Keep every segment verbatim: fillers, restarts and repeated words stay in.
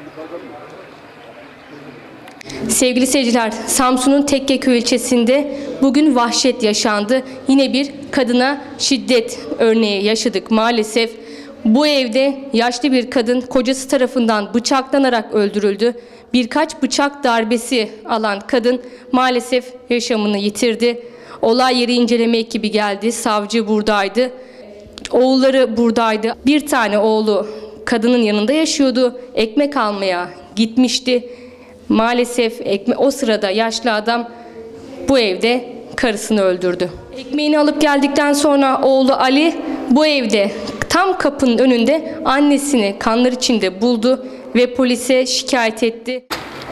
Sevgili seyirciler, Samsun'un Tekkeköy ilçesinde bugün vahşet yaşandı. Yine bir kadına şiddet örneği yaşadık maalesef. Bu evde yaşlı bir kadın kocası tarafından bıçaklanarak öldürüldü. Birkaç bıçak darbesi alan kadın maalesef yaşamını yitirdi. Olay yeri inceleme ekibi geldi, savcı buradaydı. Oğulları buradaydı. Bir tane oğlu kadının yanında yaşıyordu. Ekmek almaya gitmişti. Maalesef ekme o sırada yaşlı adam bu evde karısını öldürdü. Ekmeğini alıp geldikten sonra oğlu Ali bu evde tam kapının önünde annesini kanlar içinde buldu ve polise şikayet etti.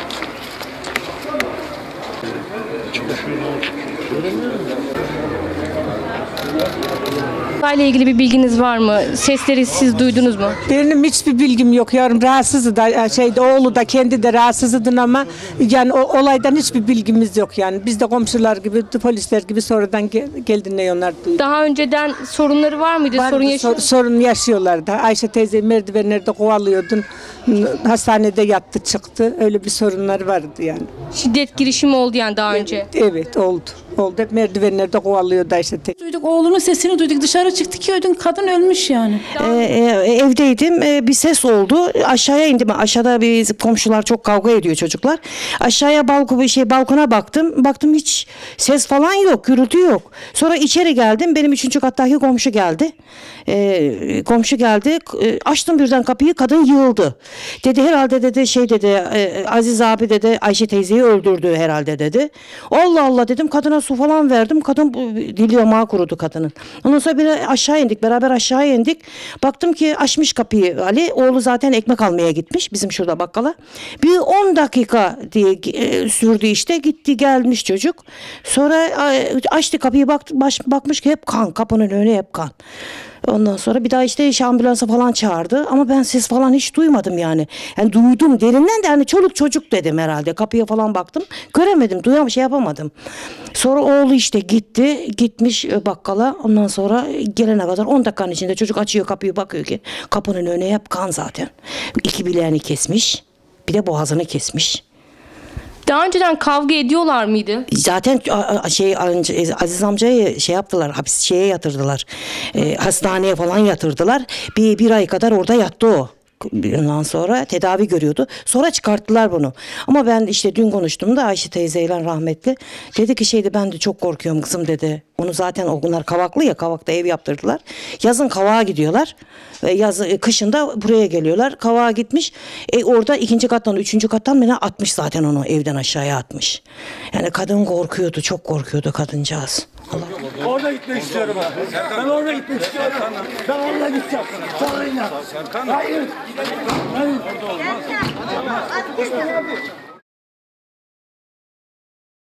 Olayla ilgili bir bilginiz var mı? Sesleri siz duydunuz mu? Benim hiçbir bilgim yok yavrum. Rahatsızdı da şeyde oğlu da kendi de rahatsızdı ama yani o olaydan hiçbir bilgimiz yok yani. Biz de komşular gibi, polisler gibi sonradan geldiğinde onlar duyduk. Daha önceden sorunları var mıydı? Var, sorun yaşıyor sor, sorun yaşıyorlardı. Ayşe teyze merdivenlerde kovalıyordun. Hastanede yattı çıktı. Öyle bir sorunlar vardı yani. Şiddet girişimi oldu yani daha evet, önce. Evet oldu. Oldu. Hep merdivenlerde kovalıyordu Ayşe teyze. Duyduk, oğlunun sesini duyduk. Dışarı çıktık ki ödün kadın ölmüş yani. Ee, evdeydim. Ee, bir ses oldu. Aşağıya indim. Aşağıda bir komşular çok kavga ediyor çocuklar. Aşağıya balkona şey balkona baktım. Baktım hiç ses falan yok, gürültü yok. Sonra içeri geldim. Benim üçüncü kattaki komşu geldi. Ee, komşu geldi. Ee, açtım birden kapıyı. Kadın yığıldı. Dedi herhalde dedi şey dedi e, Aziz abi dedi Ayşe teyzeyi öldürdü herhalde dedi. Allah Allah dedim. Kadına su falan verdim. Kadın dili yamağı kurudu kadının. Ondan sonra bir aşağı indik. Beraber aşağı indik. Baktım ki açmış kapıyı Ali. Oğlu zaten ekmek almaya gitmiş. Bizim şurada bakkala. Bir on dakika diye e, sürdü işte. Gitti gelmiş çocuk. Sonra e, açtı kapıyı baktı, baş, bakmış ki hep kan. Kapının önü hep kan. Ondan sonra bir daha işte ambulansa falan çağırdı ama ben ses falan hiç duymadım yani. Yani duydum derinden de hani çoluk çocuk dedim herhalde. Kapıya falan baktım. Göremedim, duyam şey yapamadım. Sonra oğlu işte gitti, gitmiş bakkala. Ondan sonra gelene kadar on dakikanın içinde çocuk açıyor kapıyı bakıyor ki kapının önü hep kan zaten. İki bileğini kesmiş. Bir de boğazını kesmiş. Daha önceden kavga ediyorlar mıydı? Zaten şey Aziz amcayı şey yaptılar, hapis şeye yatırdılar. E, hastaneye falan yatırdılar. Bir, bir ay kadar orada yattı o. Ondan sonra tedavi görüyordu. Sonra çıkarttılar bunu. Ama ben işte dün konuştum da Ayşe teyzeyle rahmetli. Dedi ki şeydi ben de çok korkuyorum kızım dedi. Onu zaten o günler Kavaklı ya, Kavak'ta ev yaptırdılar. Yazın Kavak'a gidiyorlar. Yaz, kışında buraya geliyorlar. Kavak'a gitmiş. E, orada ikinci kattan, üçüncü kattan beni atmış zaten onu evden aşağıya atmış. Yani kadın korkuyordu, çok korkuyordu kadıncağız. Allah. Orada gitmek istiyorum abi. Ben orada gitmek istiyorum. Ben orada gideceğim. Sonra iner. Hayır. Hayır. Orada olmaz.